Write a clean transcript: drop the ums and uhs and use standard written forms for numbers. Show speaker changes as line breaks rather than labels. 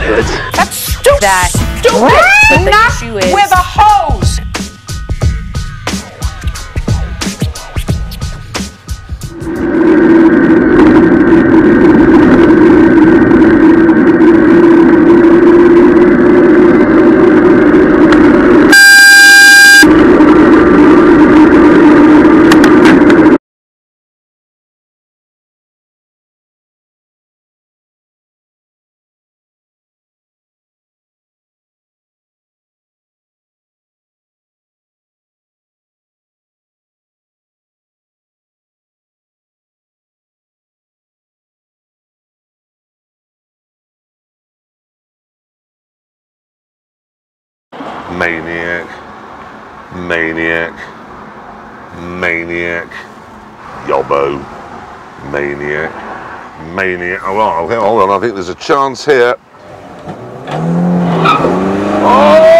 good.
That's stupid. That stupid.
What?
The issue is
with a hose.
Maniac, maniac, maniac, yobbo, maniac, maniac. Oh, hold on, I think there's a chance here. Oh!